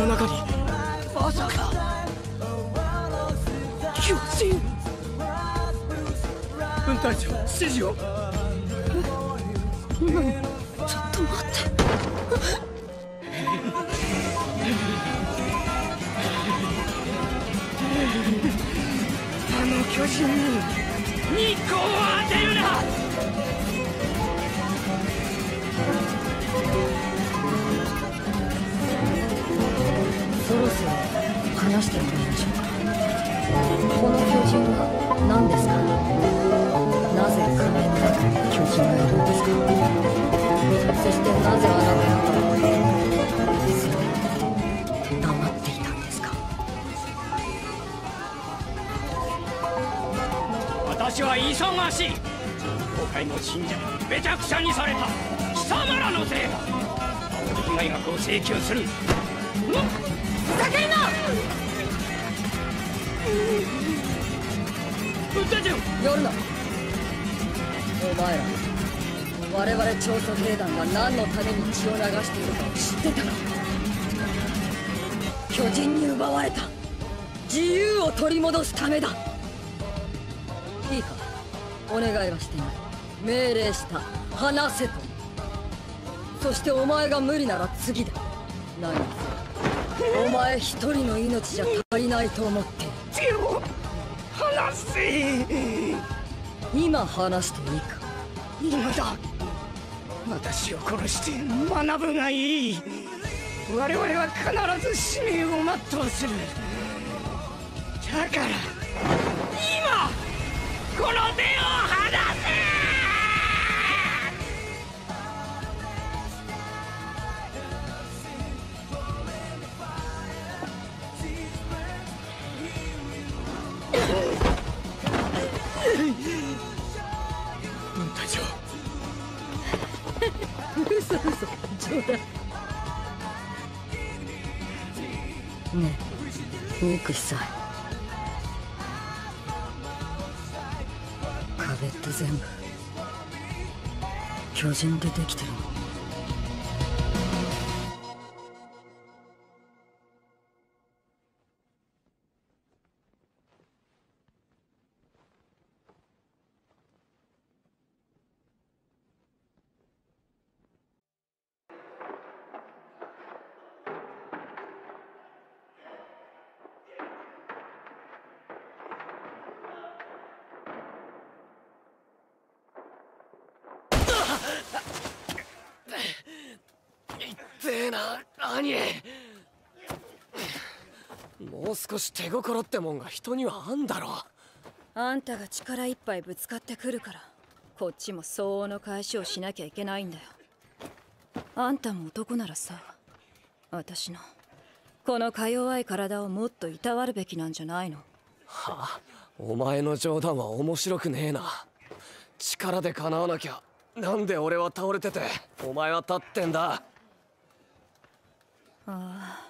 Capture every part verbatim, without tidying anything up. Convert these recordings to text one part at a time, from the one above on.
の中にまさか巨人。分隊長、指示を。 何？ちょっと待って。 あの巨人に日光を当てるな。 そろそろ話してもらいましょうか。この巨人は何ですか？なぜ仮面の中に巨人がいるんですか？そしてなぜあなた方はそれ黙っていたんですか？ 私は忙しい。教会の信者めちゃくちゃにされた貴様らのせいだ。被害額を請求する。ふざけるな！分隊長、 やるな。お前ら我々調査兵団が何のために血を流しているかを知ってたか？巨人に奪われた自由を取り戻すためだ。いいか、お願いはしてない。命令した。話せと。そしてお前が無理なら次だ。何？お前一人の命じゃ足りないと思って。 手を離せ。 今話していいか？ 今だ。私を殺して学ぶがいい。我々は必ず使命を全うする。だから今この手を離せ。隊長。 嘘嘘、冗談。ねえ、憎しさい。壁って全部巨人でできてるの？ 痛えな、兄。もう少し手心ってもんが人にはあんだろ。 あんたが力いっぱいぶつかってくるからこっちも相応の返しをしなきゃいけないんだよ。あんたも男ならさ、私のこのか弱い体をもっといたわるべきなんじゃないの？ はあ、お前の冗談は面白くねえな。力で叶わなきゃなんで俺は倒れててお前は立ってんだ。 あ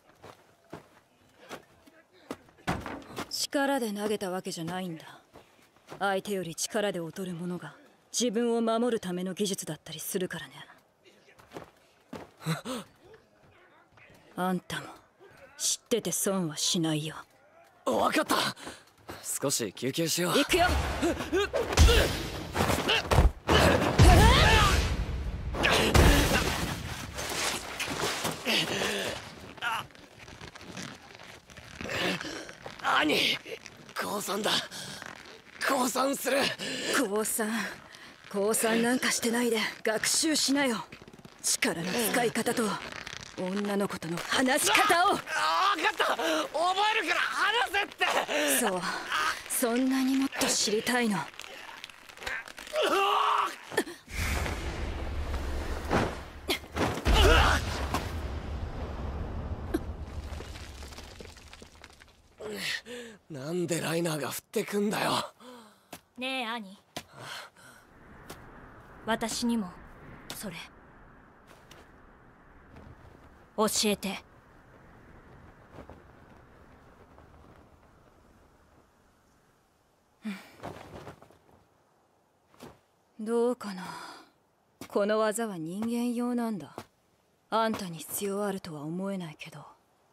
あ、力で投げたわけじゃないんだ。相手より力で劣る者が自分を守るための技術だったりするからね。あんたも知ってて損はしないよ。 分かった。少し休憩しよう。 行くよ。 兄、降参だ。降参する。 降参降参なんかしてないで学習しなよ。力の使い方と女の子との話し方を。 ああ、分かった。覚えるから話せって。 そう、そんなにもっと知りたいの？ なんでライナーが降ってくんだよ。 ねえ兄、私にもそれ教えて。 どうかな。この技は人間用なんだ。あんたに必要あるとは思えないけど。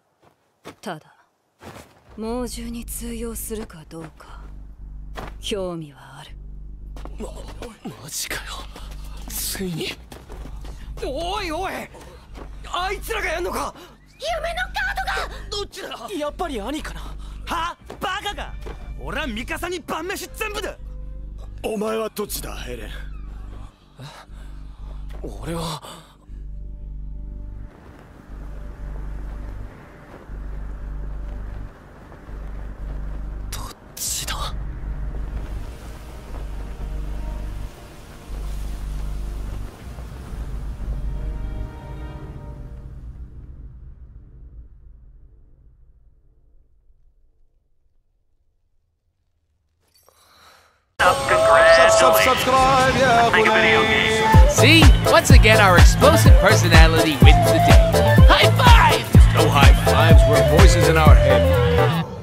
ただ猛獣に通用するかどうか興味はある。 ま、マジかよ。ついに。 おいおい、あいつらがやんのか。 夢のカードが。 どっちだ。やっぱり兄かな。 はバカか。俺はミカサに晩飯全部だ。 お前はどっちだエレン。 俺はどっちだ。 Subscribe, yeah, See? Once again, our explosive personality wins the day. High five! No high fives, we're voices in our head.